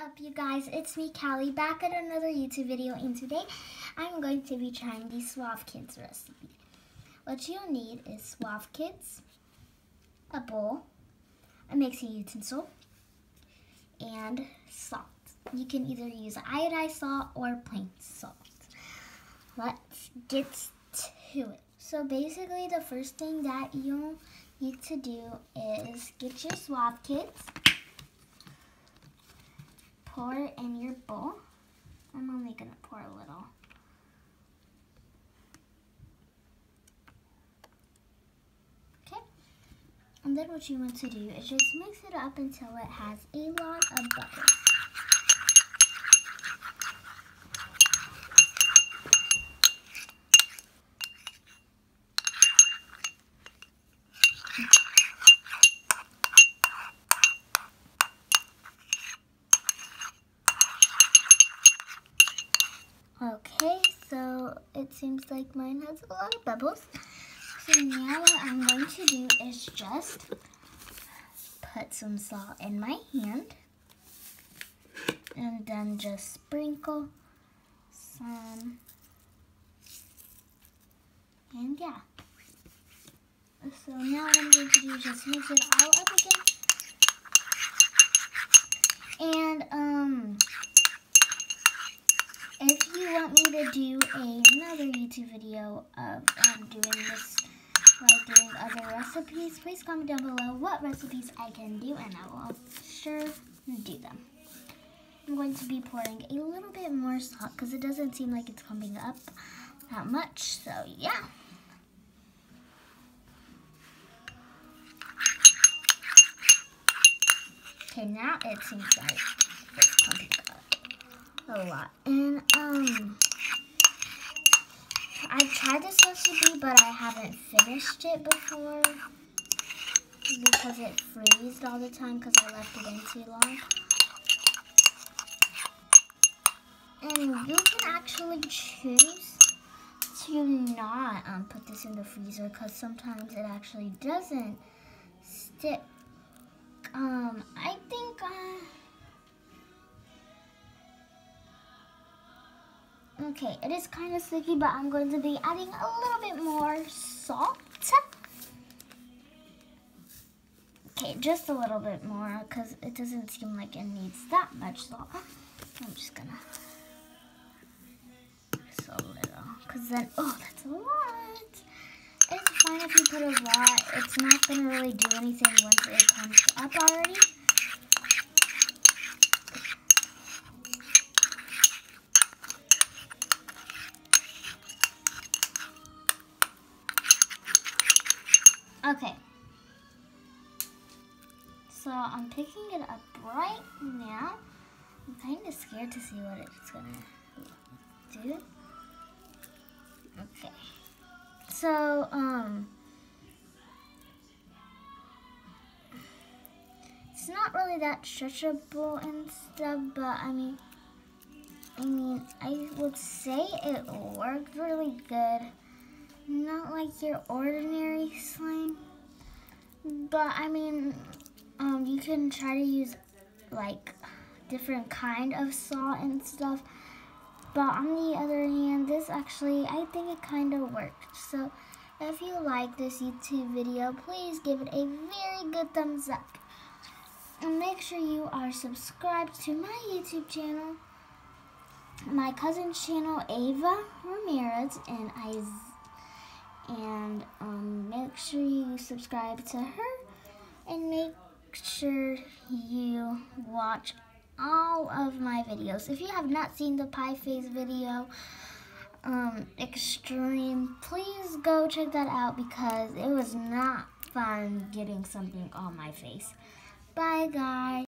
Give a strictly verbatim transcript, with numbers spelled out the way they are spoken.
up, you guys? It's me, Callie, back at another YouTube video, and today I'm going to be trying the Suave Kids recipe. What you'll need is Suave Kids, a bowl, a mixing utensil, and salt. You can either use iodized salt or plain salt. Let's get to it. So basically, the first thing that you'll need to do is get your Suave Kids. Pour it in your bowl. I'm only going to pour a little. Okay. And then what you want to do is just mix it up until it has a lot of bubbles. Okay, so it seems like mine has a lot of bubbles. So now what I'm going to do is just put some salt in my hand and then just sprinkle some, and yeah. So now what I'm going to do is just mix it all up again. And um. If you want me to do another YouTube video of um, doing this, like doing other recipes, please comment down below what recipes I can do, and I will sure do them. I'm going to be pouring a little bit more salt because it doesn't seem like it's coming up that much, so yeah. Okay, now it seems like it's coming up a lot. And um I've tried this recipe, but I haven't finished it before because it freezed all the time because I left it in too long. And you can actually choose to not um, put this in the freezer because sometimes it actually doesn't stick. Um, I think uh, Okay, it is kind of sticky, but I'm going to be adding a little bit more salt. Okay, just a little bit more because it doesn't seem like it needs that much salt. I'm just gonna just a little, because then, oh, that's a lot. It's fine if you put a lot. It's not gonna really do anything once it comes up already. Okay, so I'm picking it up right now. I'm kind of scared to see what it's gonna do. Okay, so um, it's not really that stretchable and stuff, but I mean, I mean, I would say it worked really good. Not like your ordinary slime, but I mean, um, you can try to use like different kind of salt and stuff. But on the other hand, this actually, I think it kind of worked. So if you like this YouTube video, please give it a very good thumbs up. And make sure you are subscribed to my YouTube channel, my cousin's channel, Ava Ramirez, and I. And um, make sure you subscribe to her, and make sure you watch all of my videos. If you have not seen the pie face video, um, Extreme, please go check that out because it was not fun getting something on my face. Bye, guys.